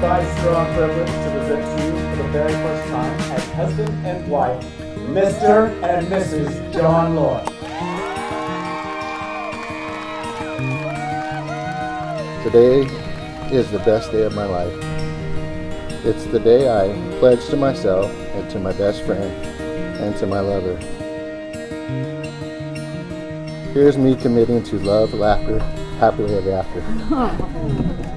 my strong privilege to present to you for the very first time as husband and wife, Mr. and Mrs. John Lloyd. Today is the best day of my life. It's the day I pledged to myself and to my best friend and to my lover. Here's me committing to love, laughter, happily ever after.